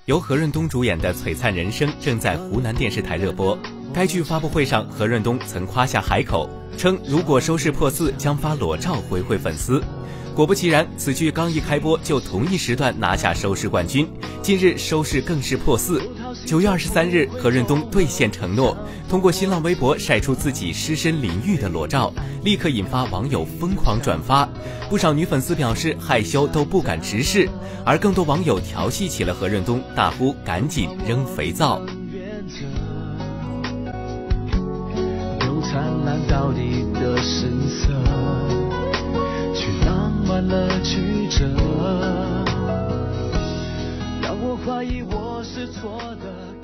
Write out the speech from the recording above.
由何润东主演的《璀璨人生》正在湖南电视台热播。该剧发布会上，何润东曾夸下海口，称如果收视破4，将发裸照回馈粉丝。果不其然，此剧刚一开播就同一时段拿下收视冠军。近日收视更是破4。9月23日，何润东兑现承诺，通过新浪微博晒出自己湿身淋浴的裸照，立刻引发网友疯狂转发。不少女粉丝表示害羞都不敢直视，而更多网友调戏起了何润东，大呼赶紧扔肥皂。 灿烂到底的神色，却浪漫了曲折，让我怀疑我是错的。